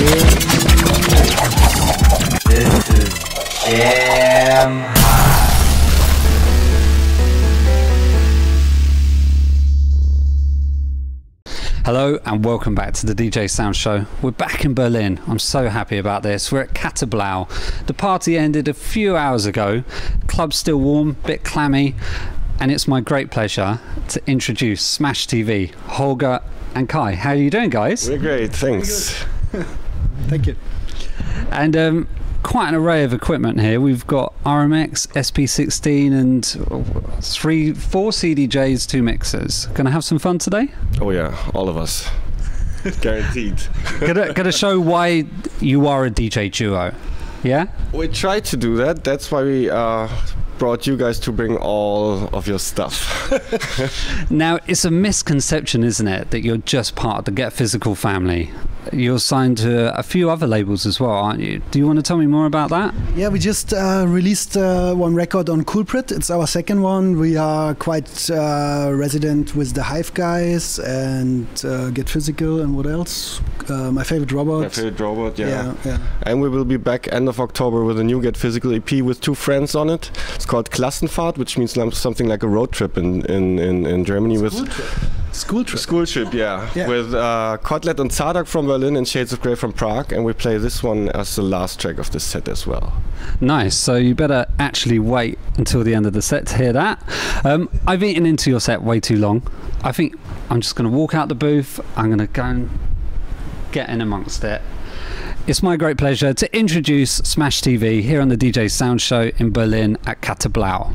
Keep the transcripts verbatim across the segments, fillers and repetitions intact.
This is Jam High. Hello and welcome back to the D J Sounds show. We're back in Berlin. I'm so happy about this. We're at Katerblau. The party ended a few hours ago. Club's still warm, bit clammy, and it's my great pleasure to introduce Smash T V, Holger and Kai. How are you doing, guys? We're great, thanks. Thank you. And um, quite an array of equipment here. We've got R M X, S P sixteen, and three, four C D Js, two mixers. Gonna have some fun today? Oh yeah, all of us. Guaranteed. gonna, gonna show why you are a D J duo. Yeah? We tried to do that. That's why we uh, brought you guys to bring all of your stuff. Now, it's a misconception, isn't it, that you're just part of the Get Physical family. You're signed to a few other labels as well, aren't you? Do you want to tell me more about that? Yeah, we just uh, released uh, one record on Culprit. It's our second one. We are quite uh, resident with the Hive guys and uh, Get Physical and what else? Uh, my favorite robot. My favorite robot, yeah. yeah. yeah. And we will be back end of October with a new Get Physical E P with two friends on it. It's called Klassenfahrt, which means something like a road trip in, in, in, in Germany. School with trip. School trip. School trip, yeah. yeah. With uh, Kotlet and Zardak from Berlin and Shades of Grey from Prague. And we play this one as the last track of this set as well. Nice. So you better actually wait until the end of the set to hear that. Um, I've eaten into your set way too long. I think I'm just going to walk out the booth. I'm going to go and get in amongst it. It's my great pleasure to introduce Smash T V here on the D J Sounds show in Berlin at Katerblau.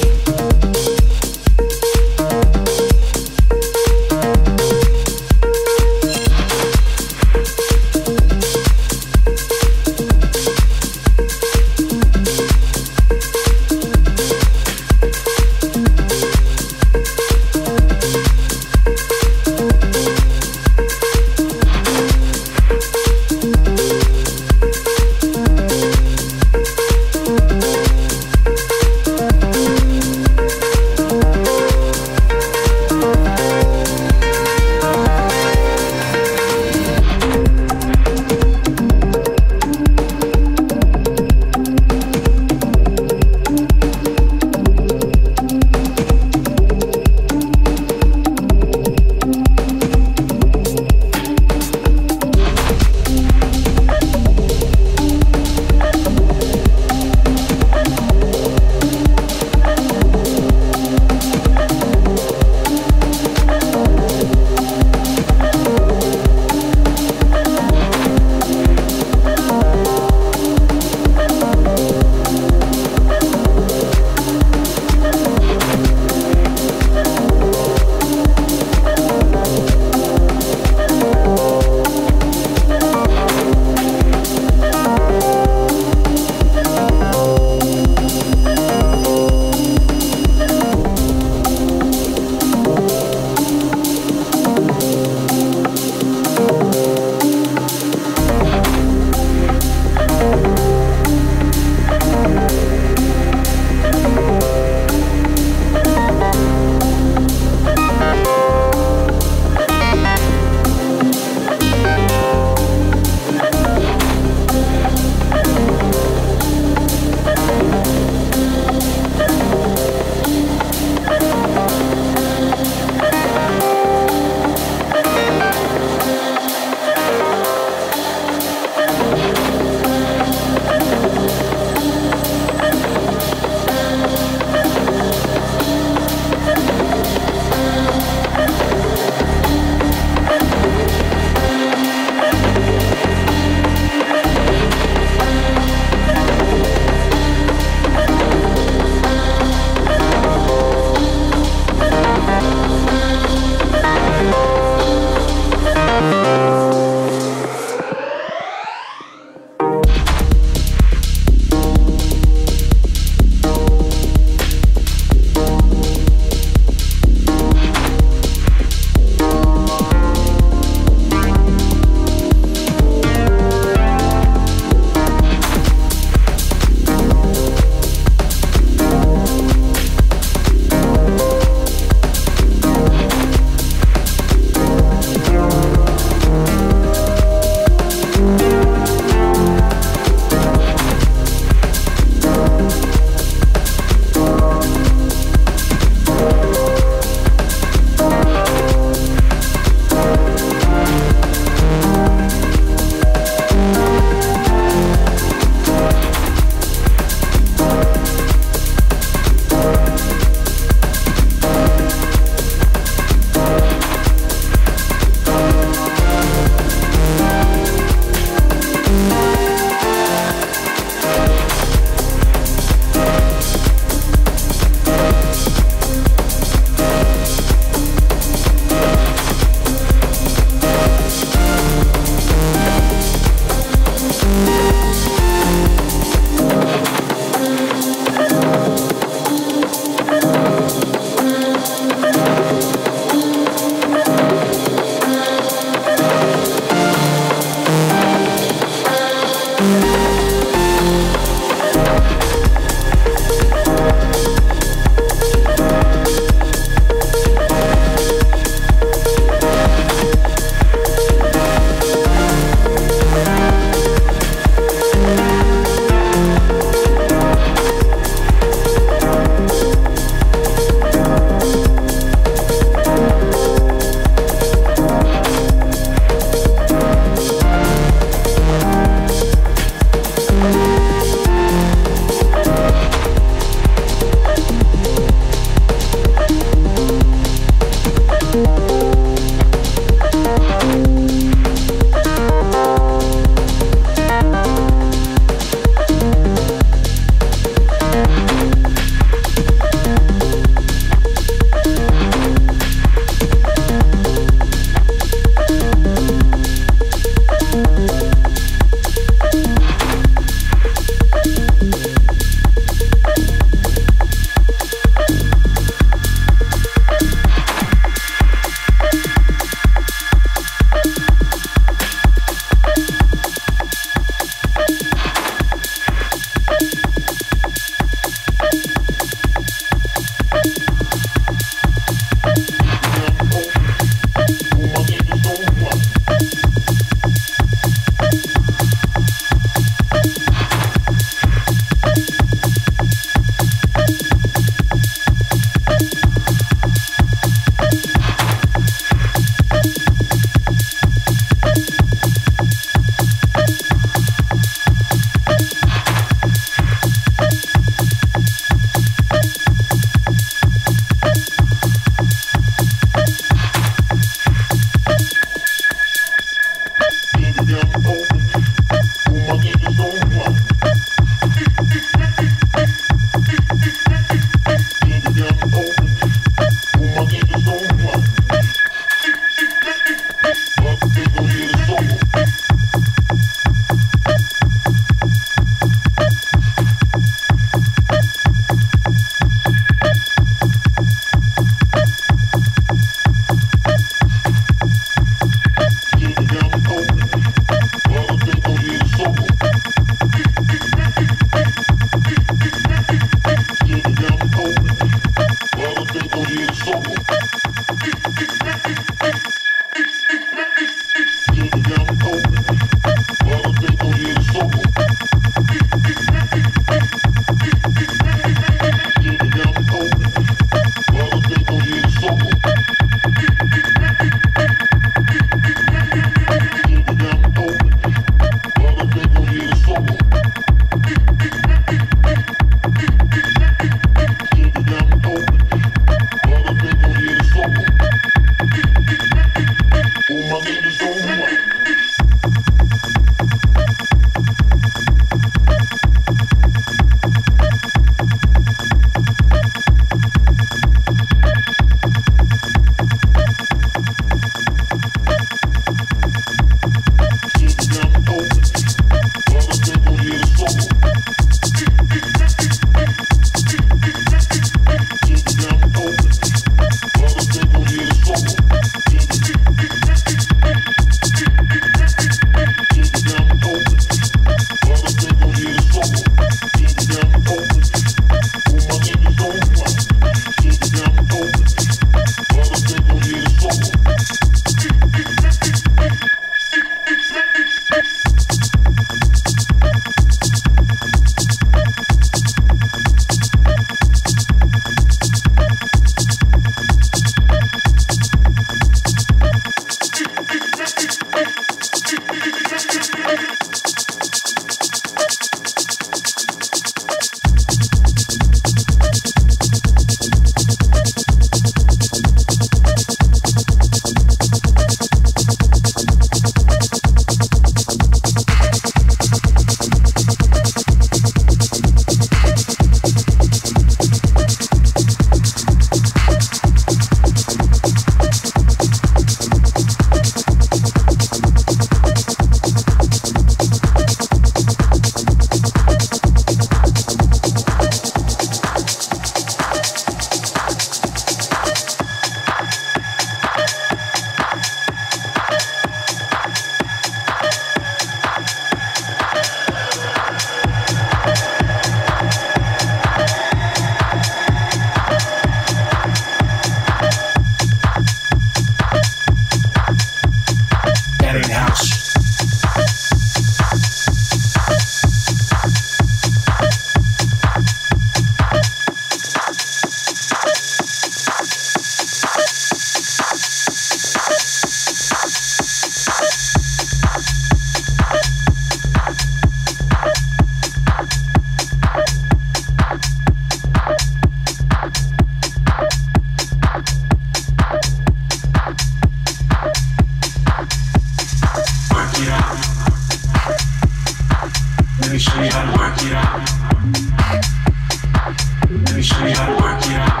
you how to work it out.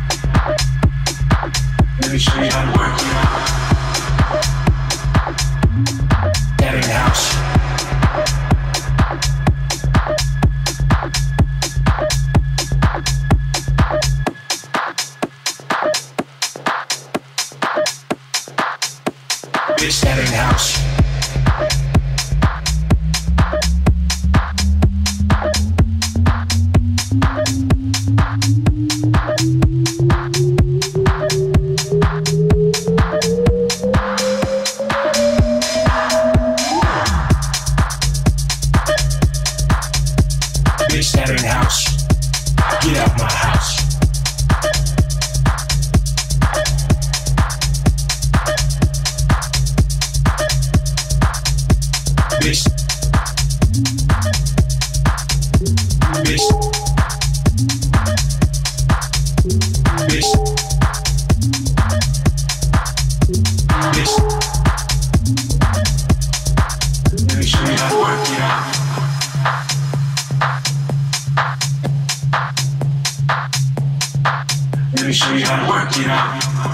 Let me show you how to work it out. That ain't house. Bitch, that ain't house. Bitch, that ain't house. Get out my house. Bitch. Bitch. Bitch. Bitch. Let me show you how to work it out. Let me show you how to work it out.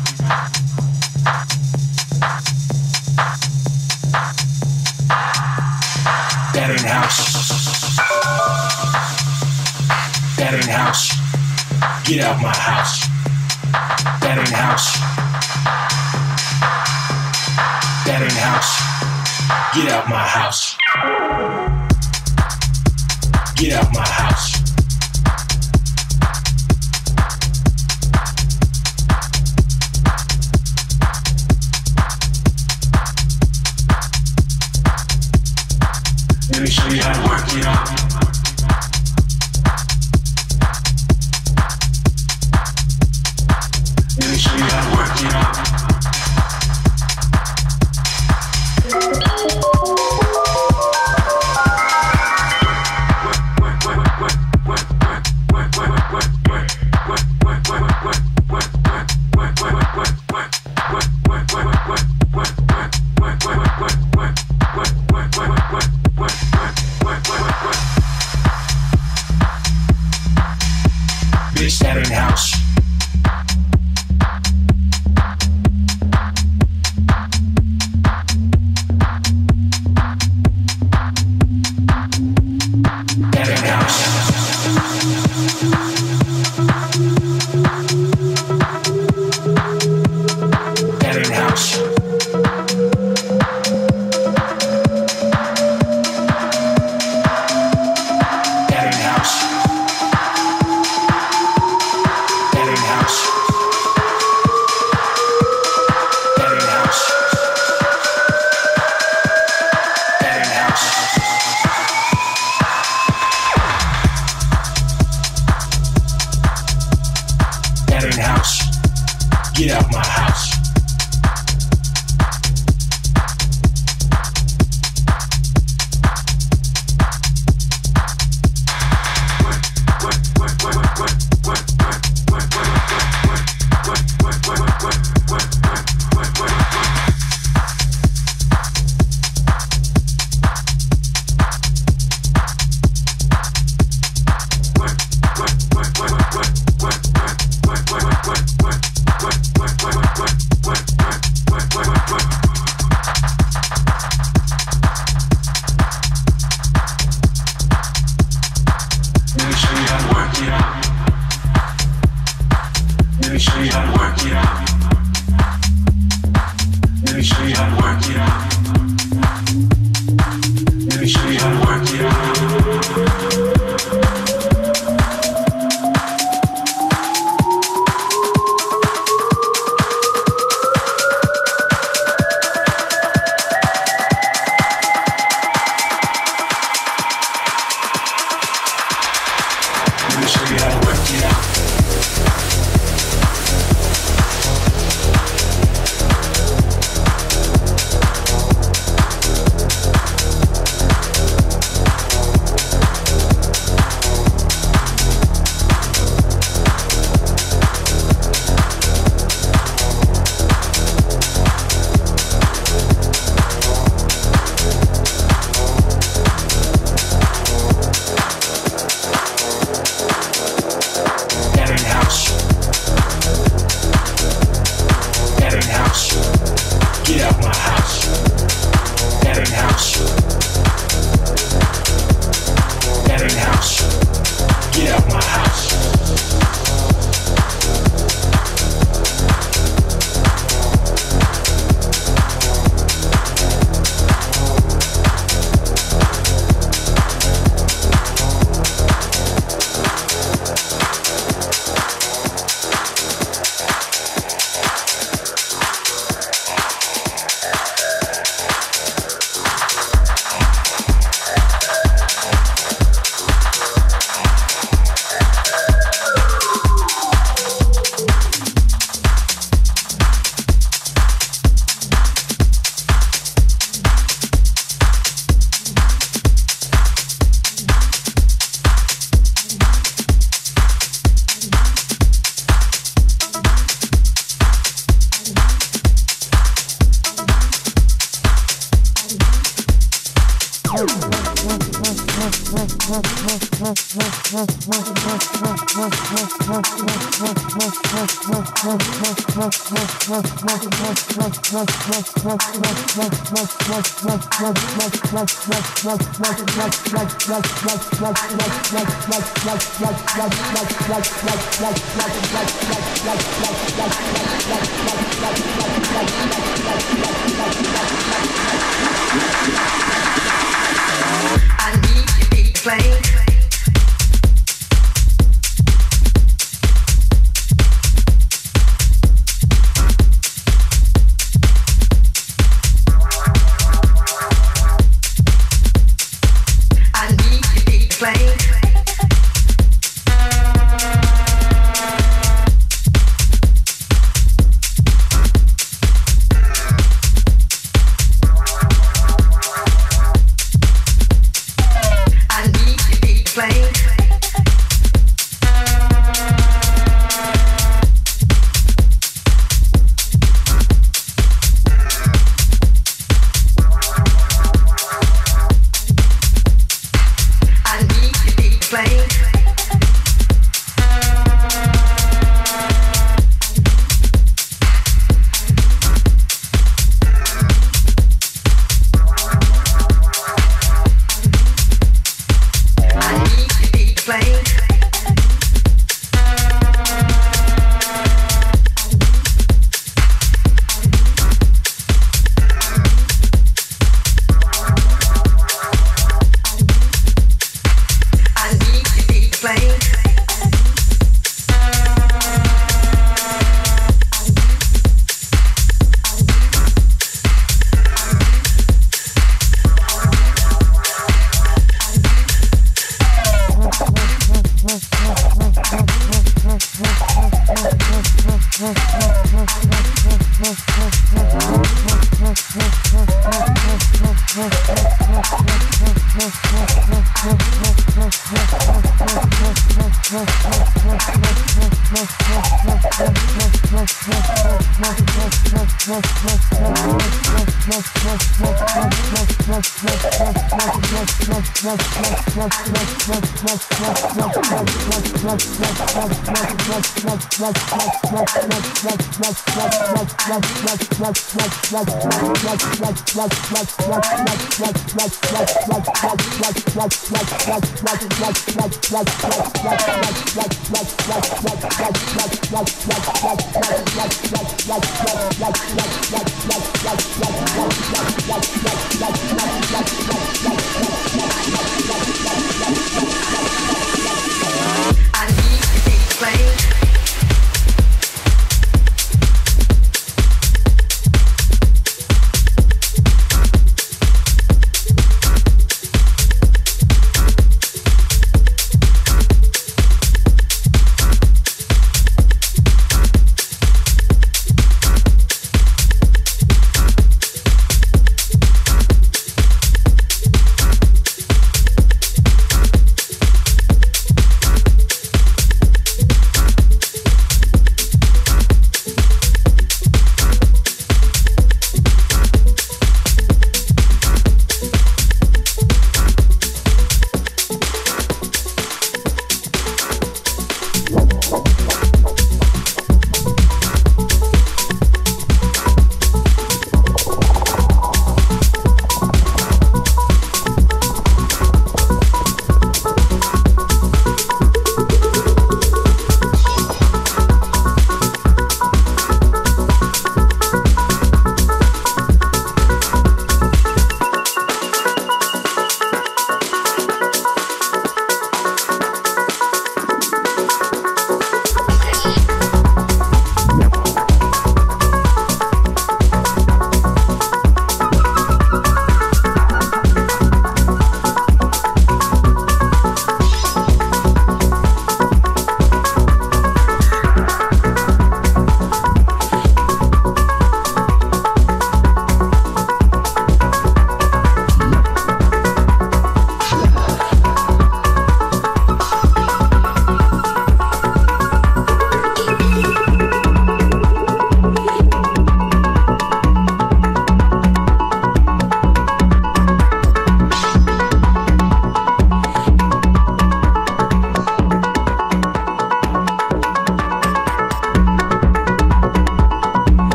That ain't house. That ain't house. Get out my house. That ain't house. That ain't house. Get out my house. Get out my house. Let me show you how to work it out. Let me show you how to work it out. Bitch, that ain't house. That ain't house. That ain't house. That ain't house. That ain't house. That ain't house. That ain't house. That ain't house. Get out my house. Let me show you how to work it out. Let me show you how to work it out. Let me show you how to work it out. Let me show you how to work it out. Let me show you how to work it out. That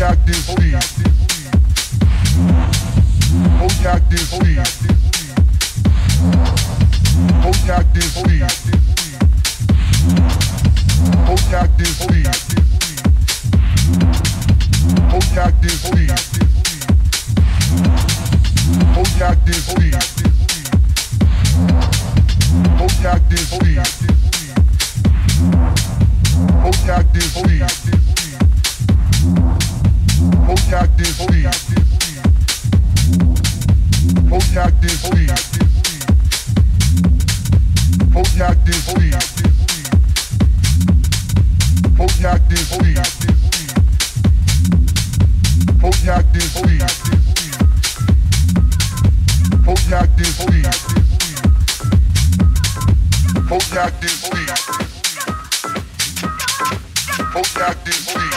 Bojack this beat. Bojack this beat. Bojack this beat. Bojack this beat. Bojack this beat. Bojack this beat. Bojack this beat. Bojack this beat. Bojack this beat. Bojack this beat. Bojack this beat. Bojack this beat. Bojack this beat. Bojack this beat. Bojack this beat. Bojack this beat.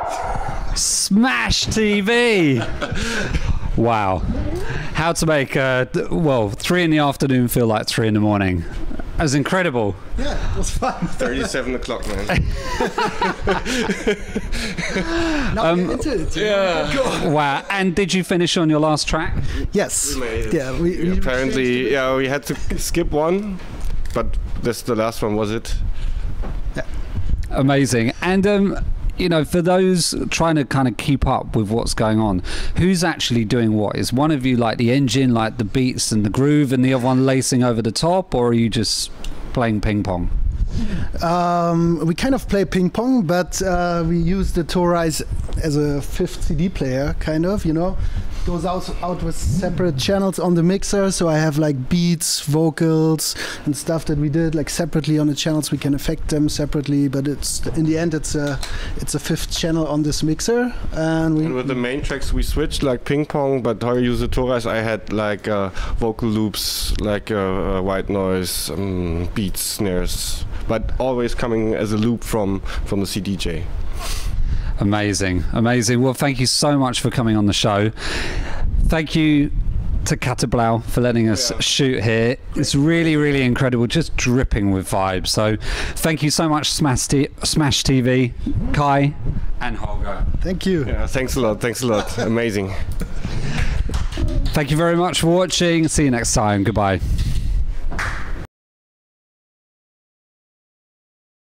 Smash T V. Wow. How to make, uh, th- well, three in the afternoon feel like three in the morning. That was incredible. Yeah, it was fun. thirty-seven o'clock, man. Now Um, get into it. Yeah. Wow. And did you finish on your last track? Yes. We made it. Yeah, we, we Apparently, yeah, we had to skip one, but this the last one, was it? Amazing. And, um, you know, for those trying to kind of keep up with what's going on, who's actually doing what? Is one of you like the engine, like the beats and the groove, and the other one lacing over the top, or are you just playing ping pong? Um, we kind of play ping pong, but uh, we use the Torize as a fifth C D player, kind of, you know. Goes out out with separate channels on the mixer, so I have like beats, vocals, and stuff that we did like separately on the channels. We can affect them separately, but it's in the end it's a it's a fifth channel on this mixer, and we. And with the main tracks, we switched like ping pong, but how I use the Torize, I had like uh, vocal loops, like uh, uh, white noise, um, beats, snares, but always coming as a loop from from the C D J. Amazing, amazing. Well, thank you so much for coming on the show. Thank you to Katablau for letting us Yeah. shoot here. It's really, really incredible, just dripping with vibes. So thank you so much, Smash, T- Smash T V, Kai and Holger. Thank you. Yeah, thanks a lot, thanks a lot. Amazing. Thank you very much for watching. See you next time. Goodbye.